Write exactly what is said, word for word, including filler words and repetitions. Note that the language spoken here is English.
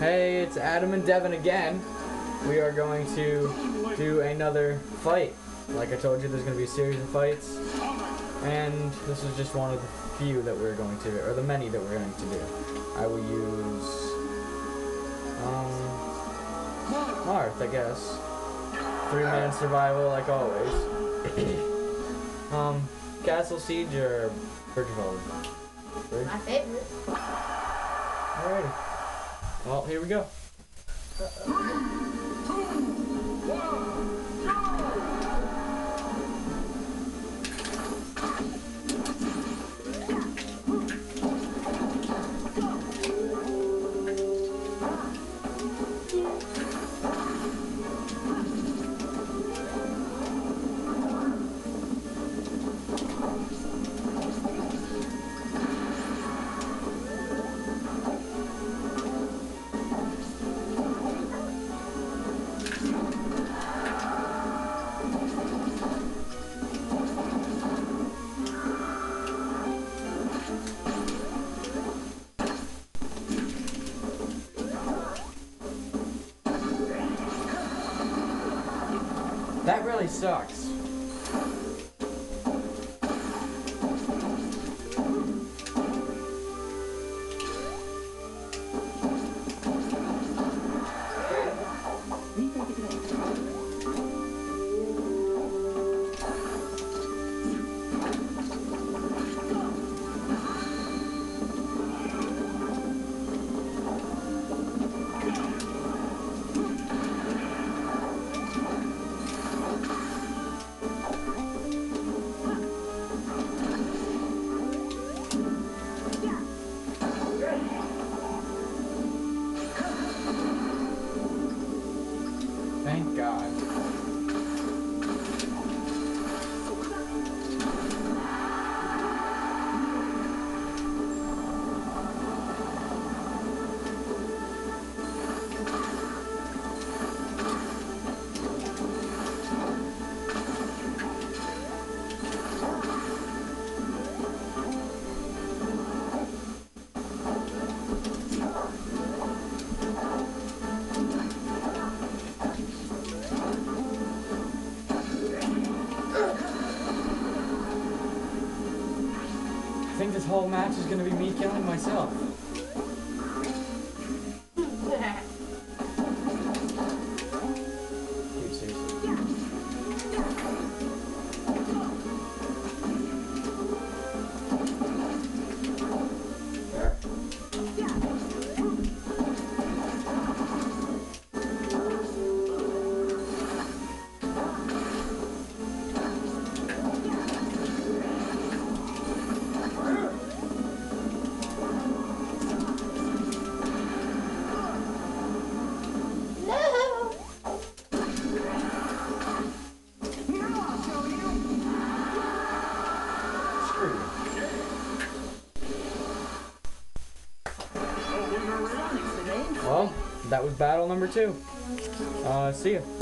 Hey, it's Adam and Devin again. We are going to do another fight. Like I told you, there's going to be a series of fights. And this is just one of the few that we're going to, or the many that we're going to do. I will use, um, Marth, I guess. Three-man survival, like always. um, Castle Siege or Bridgeville? Bridge? My favorite. Alrighty. Well, here we go. That really sucks. Thank God. I think this whole match is gonna be me killing myself. Dude, seriously. Well, that was battle number two. Uh, see ya.